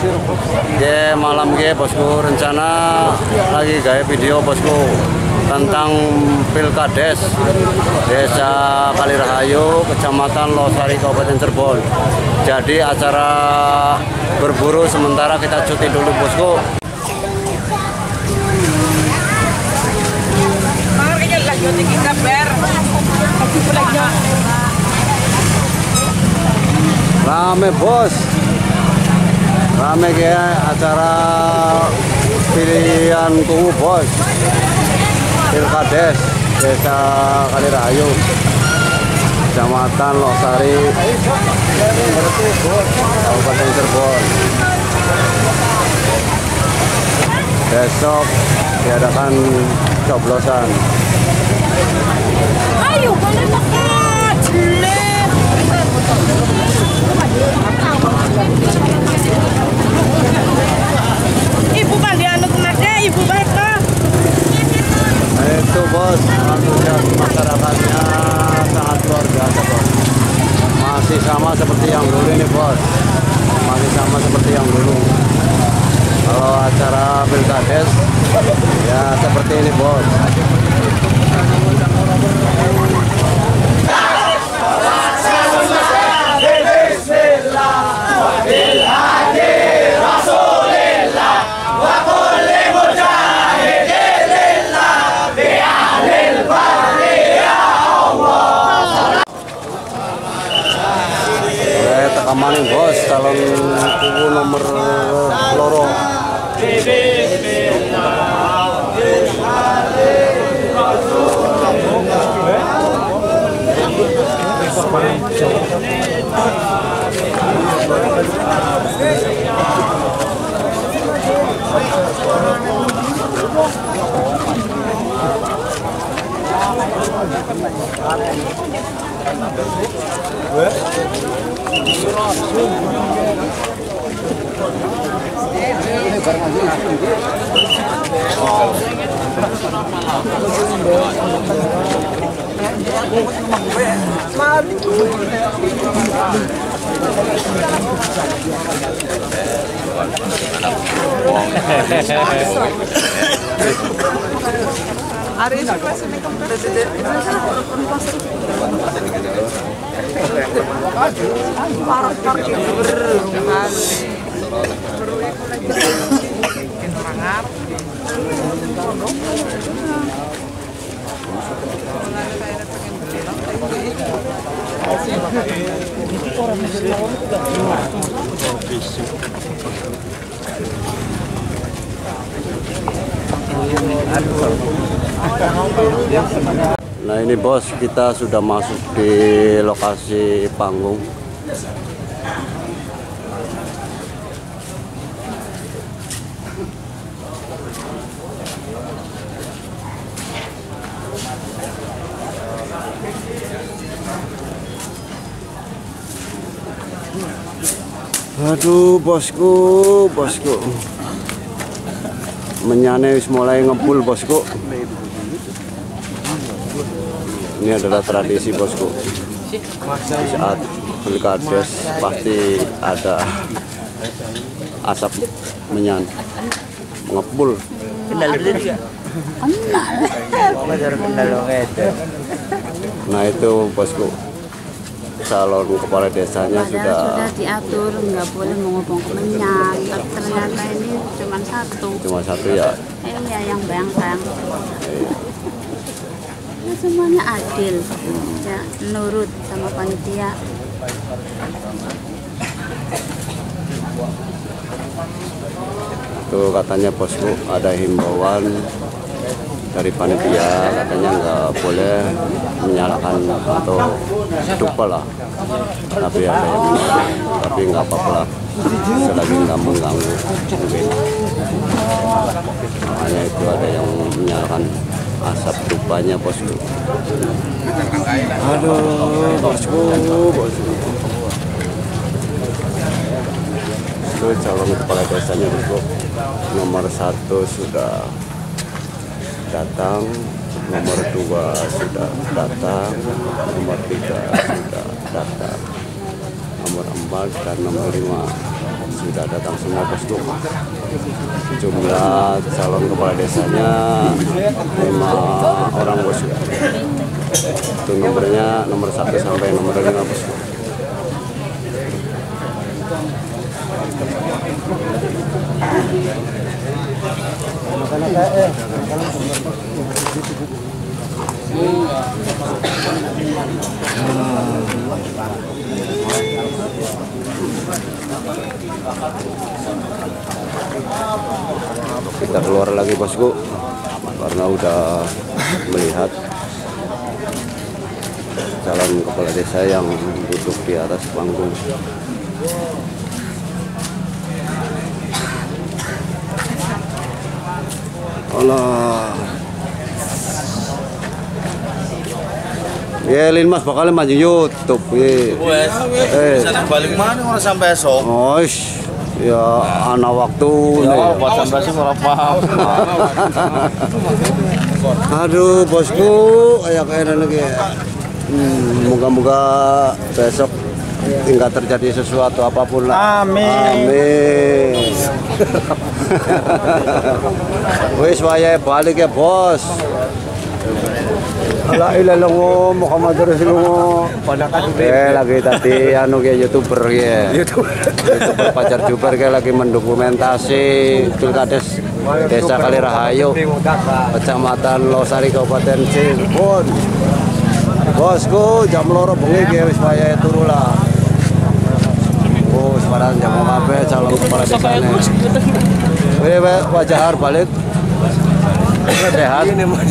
Oke, malam ge bosku rencana lagi gaya video bosku tentang Pilkades Desa Kalirahayu, Kecamatan Losari, Kabupaten Cirebon. Jadi acara berburu sementara kita cuti dulu bosku. Rame bos, rame kayak acara pilihan kungu bos, Pilkades Desa Kalirahayu, Kecamatan Losari, Kabupaten Cirebon. Besok diadakan coblosan. Ayo, boleh makan. Ibu kan dianut anaknya, ibu baik kah? Nah, itu bos, antusias masyarakatnya sangat luar biasa bos. Masih sama seperti yang dulu ini bos, masih sama seperti yang dulu. Kalau acara Pilkades ya seperti ini bos. Kamaning bos, calon kubu nomor loro. Hari ini masih Nah ini bos, kita sudah masuk di lokasi panggung. Aduh bosku, menyane mulai ngebul bosku. Ini adalah tradisi bosku. Saat Pilkades pasti ada asap menyan, ngebul. Nah itu bosku, calon kepala desanya sudah diatur, nggak boleh mengobong menyan. Ternyata ini cuma satu ya. Iya, yang bayang-bayang. Ya, semuanya adil, ya, nurut sama panitia. Tuh katanya bosku ada himbauan dari panitia, katanya nggak boleh menyalakan atau dupa lah. Tapi ada yang tapi nggak apa-apa lah, selagi nggak mengganggu mungkin. Makanya itu ada yang menyalakan asap dupanya bosku. Aduh bosku. Itu calon kepala desanya bosku. Nomor 1 sudah datang, nomor 2 sudah datang, nomor 3 sudah datang, nomor 4 dan nomor 5 sudah datang semua bosku. Jumlah calon kepala desanya 5 orang bosku. Itu nomornya nomor 1 sampai nomor 5 bosku. Kita keluar lagi bosku karena udah melihat calon kepala desa yang duduk di atas panggung. Allah. Ya, Lin Mas bakal maju YouTube. Balik mana orang sampai esok? Oh, ya anak waktu nih. Pas sampai sih orang paham. Aduh bosku, kayak lagi. Moga-moga besok tinggal terjadi sesuatu apapun lah. Amin. Amin. Wis wayahe balik ya bos. La ilaha illallah Muhammadur Rasulullah. Lagi tadi anu ke YouTuber ya. YouTuber Pacar Juber ke lagi mendokumentasi Pilkades Desa Kalirahayu, Kecamatan Losari, Kabupaten Cirebon. Bosku jam loro bengi ge wis wayahe turu lah. Oh, sekarang jam kabeh calon kepala desane. Wajah balik. Sehat.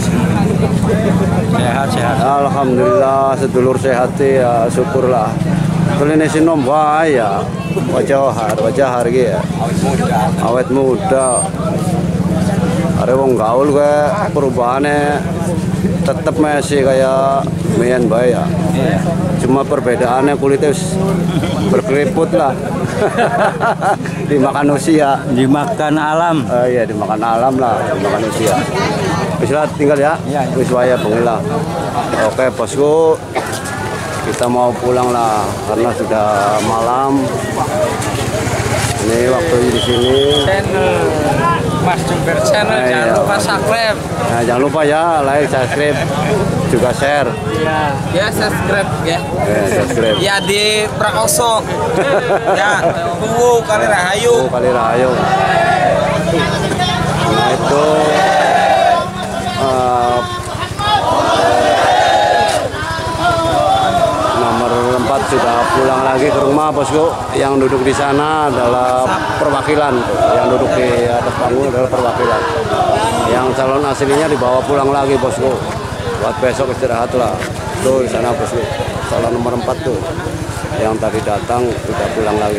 Sehat. Alhamdulillah sedulur sehat ya, syukurlah. Kuline sinom wae ya. Wajah hari ya. Awet muda. Are wong gaul ke perubahannya tetap masih kayak mian bae ya. Cuma perbedaannya kulitnya berkeriput lah. Dimakan usia, Dimakan alam. iya dimakan alam lah, dimakan usia. Bisa tinggal ya, wis waya pengilah. Oke bosku, kita mau pulang lah karena sudah malam. Ini waktu di sini. Channel Mas Jember Channel, jangan lupa subscribe. Nah, jangan lupa ya like, subscribe, juga share. Ya subscribe ya. Subscribe. Ya di Prakoso. Ya, tunggu Kalirahayu. Kalirahayu. Nah itu nomor 4 sudah pulang lagi ke rumah bosku. Yang duduk di sana adalah perwakilan, yang duduk di atas panggung adalah perwakilan. Yang calon aslinya dibawa pulang lagi bosku. Buat besok istirahat lah. Tuh di sana bosku. Calon nomor 4 tuh. Yang tadi datang sudah pulang lagi.